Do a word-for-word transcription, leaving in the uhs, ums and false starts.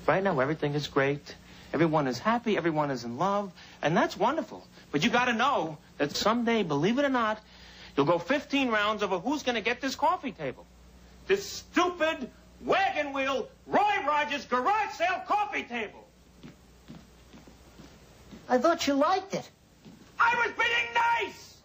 Right now, everything is great. Everyone is happy. Everyone is in love. And that's wonderful. But you got to know that someday, believe it or not, you'll go fifteen rounds over who's going to get this coffee table. This stupid, wagon wheel, Roy Rogers garage sale coffee table. I thought you liked it. I was being nice!